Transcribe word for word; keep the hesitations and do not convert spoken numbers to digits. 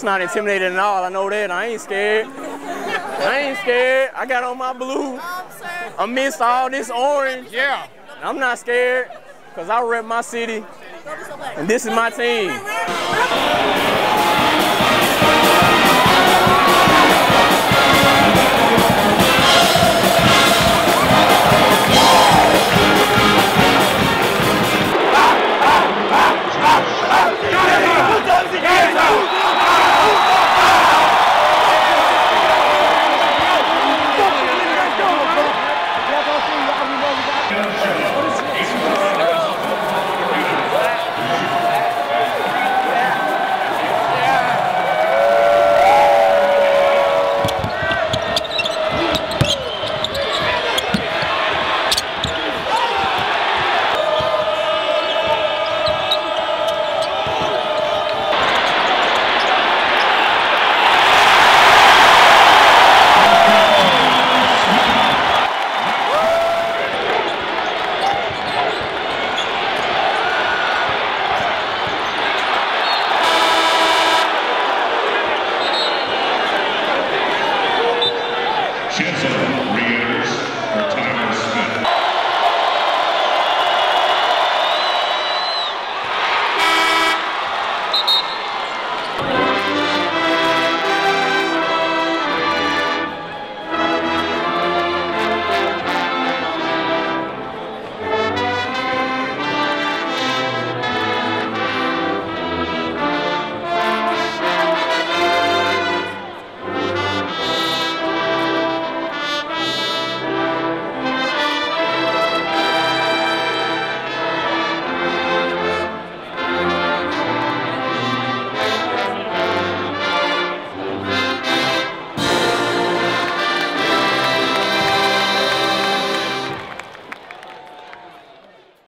not intimidating at all. I know that. I ain't scared. I ain't scared. I got on my blue amidst all this orange. Yeah. I'm not scared because I rep my city, and this is my team.